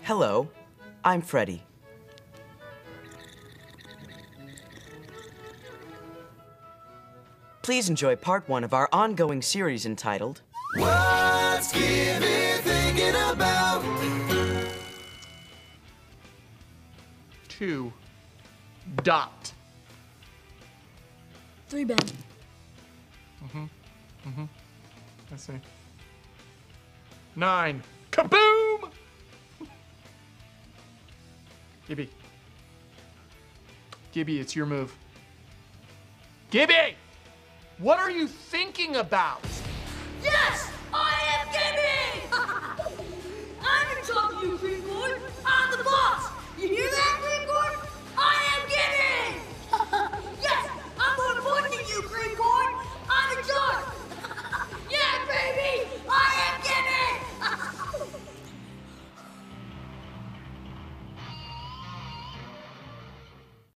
Hello, I'm Freddy. Please enjoy part 1 of our ongoing series entitled, What's Gibby thinking about? 2. 3, Ben. Let's see. 9. Kaboom! Gibby. Gibby, it's your move. Gibby! What are you thinking about? Yes! I am Gibby! I'm in charge of you, Green Boy!